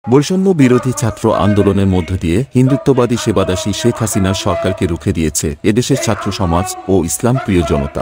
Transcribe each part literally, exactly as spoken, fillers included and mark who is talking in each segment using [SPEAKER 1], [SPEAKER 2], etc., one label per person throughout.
[SPEAKER 1] বৈষম্য বিরোধী ছাত্র আন্দোলনের মধ্য দিয়ে হিন্দুত্ববাদী সেবাদাসী শেখ হাসিনার সরকারকে রুখে দিয়েছে এদেশের ছাত্র সমাজ ও ইসলাম প্রিয় জনতা।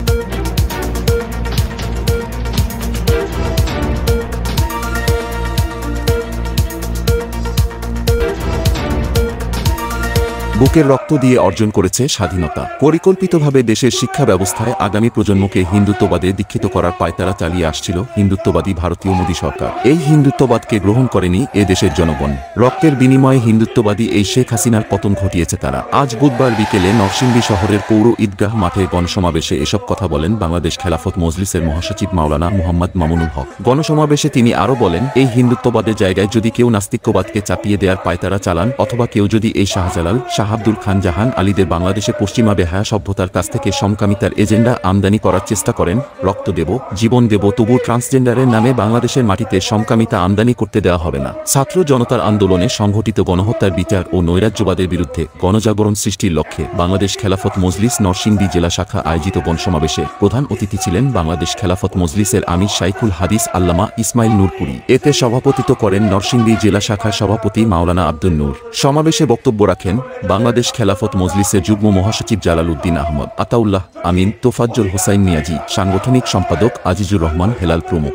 [SPEAKER 1] বুকের রক্ত দিয়ে অর্জন করেছে স্বাধীনতা। পরিকল্পিতভাবে দেশের শিক্ষা ব্যবস্থায় আগামী প্রজন্মকে হিন্দুত্ববাদে দীক্ষিত করার পায়তারা চালিয়ে আসছিল হিন্দুত্ববাদী ভারতীয় মোদী সরকার। এই হিন্দুত্ববাদকে গ্রহণ করেনি এ দেশের জনগণ। রক্তের বিনিময়ে হিন্দুত্ববাদী এই শেখ হাসিনার পতন ঘটিয়েছে তারা। আজ বুধবার বিকেলে নরসিংদী শহরের পৌর ঈদগাহ মাঠে গণসমাবেশে এসব কথা বলেন বাংলাদেশ খেলাফত মজলিসের মহাসচিব মাওলানা মুহাম্মদ মামুনুল হক। গণসমাবেশে তিনি আরও বলেন, এই হিন্দুত্ববাদের জায়গায় যদি কেউ নাস্তিক্যবাদকে চাপিয়ে দেওয়ার পায়তারা চালান অথবা কেউ যদি এই শাহজালাল আব্দুল খান জাহান আলীদের বাংলাদেশে পশ্চিমা বেহায়া সভ্যতার কাছ থেকে সমকামিতার এজেন্ডা আমদানি করার চেষ্টা করেন, রক্ত দেব, জীবন দেব, তবু ট্রান্সজেন্ডারের নামে বাংলাদেশের মাটিতে সমকামিতা আমদানি করতে দেওয়া হবে না। ছাত্র জনতার আন্দোলনে সংঘটিত গণহত্যার বিচার ও নৈরাজ্যবাদের বিরুদ্ধে গণজাগরণ সৃষ্টির লক্ষ্যে বাংলাদেশ খেলাফত মজলিস নরসিংদী জেলা শাখা আয়োজিত গণসমাবেশে প্রধান অতিথি ছিলেন বাংলাদেশ খেলাফত মজলিসের আমির শাইখুল হাদিস আল্লামা ইসমাইল নূরপুরি। এতে সভাপতিত্ব করেন নরসিংদী জেলা শাখার সভাপতি মাওলানা আব্দুল নূর। সমাবেশে বক্তব্য রাখেন বাংলাদেশ খেলাফত মজলিসের যুগ্ম মহাসচিব জালাল উদ্দিন আহমদ, আতাউল্লাহ আমিন, তোফাজ্জল হোসাইন নিয়াজি, সাংগঠনিক সম্পাদক আজিজুর রহমান হেলাল প্রমুখ।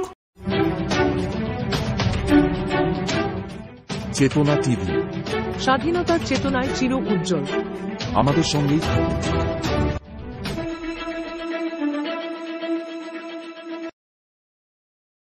[SPEAKER 2] চেতনা টিভি,
[SPEAKER 3] স্বাধীনতার চেতনায় চির উজ্জ্বল।
[SPEAKER 2] আমাদের সঙ্গেই থাকুন।